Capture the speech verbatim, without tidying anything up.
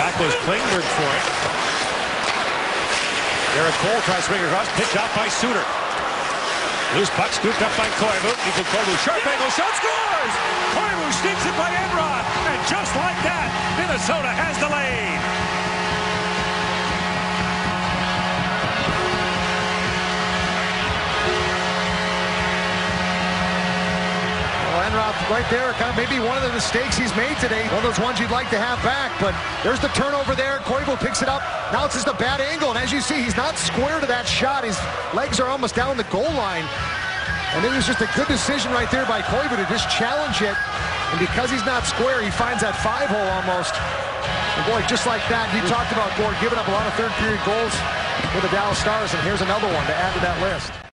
Back was Klingberg for it. Derek Cole tries to bring it across. Picked up by Suter. Loose puck scooped up by Koivu. Equal Koivu. Sharp angle shot. Scores! Koivu sneaks it by Enrod. And just like that, Minnesota has the lead. Enrod right there, kind of maybe one of the mistakes he's made today. One of those ones you'd like to have back, but there's the turnover there. Koivu picks it up. Now it's just a bad angle, and as you see, he's not square to that shot. His legs are almost down the goal line. And it was just a good decision right there by Koivu to just challenge it. And because he's not square, he finds that five hole almost. And boy, just like that, you talked about Gord giving up a lot of third period goals for the Dallas Stars, and here's another one to add to that list.